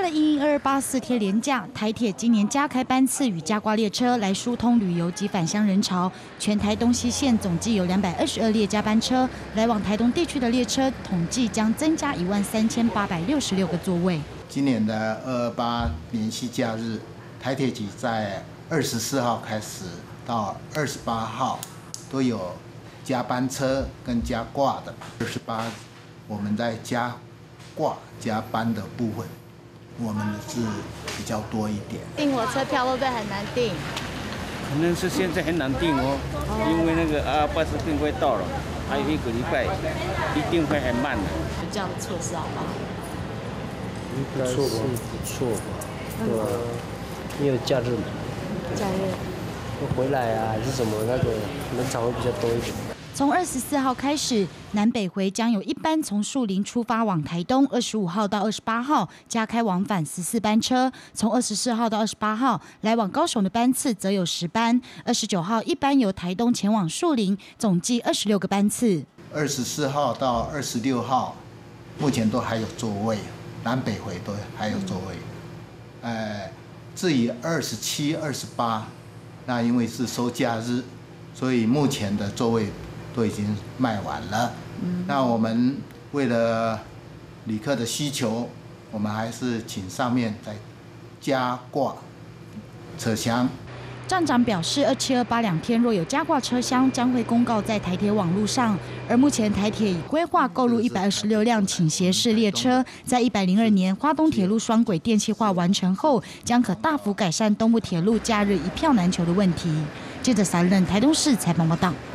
为了因应228-4天连假，台铁今年加开班次与加挂列车来疏通旅游及返乡人潮。全台东西线总计有222列加班车，来往台东地区的列车统计将增加13866个座位。 今年的228连续假日，台铁局在24号开始到28号都有加班车跟加挂的。28我们在加挂加班的部分，我们是比较多一点。 订火车票会不会很难订？ 可能是现在很难订哦，因为那个228订快到了，还有1个礼拜，一定会很慢的。 这样的措施好不好？ 应该是不错吧？对啊，因为假日嘛。 假日。 回来啊，还是什么那个人潮会比较多一点。 从24号开始，南北回将有一班从树林出发往台东，25号到28号加开往返14班车；从24号到28号来往高雄的班次则有10班，29号一班由台东前往树林，总计26个班次。 24号到26号目前都还有座位，南北回都还有座位。至于27、28，那因为是收假日，所以目前的座位都已经卖完了。那我们为了旅客的需求，我们还是请上面再加挂车厢。 站长表示，27、28两天若有加挂车厢，将会公告在台铁网路上。而目前台铁已规划购入126辆倾斜式列车，在102年花东铁路双轨电气化完成后，将可大幅改善东部铁路假日一票难求的问题。记者3人台东市采访报道。